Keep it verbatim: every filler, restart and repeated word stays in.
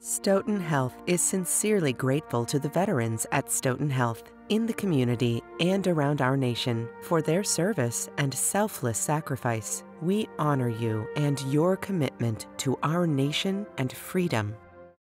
Stoughton Health is sincerely grateful to the veterans at Stoughton Health, in the community and around our nation, for their service and selfless sacrifice. We honor you and your commitment to our nation and freedom.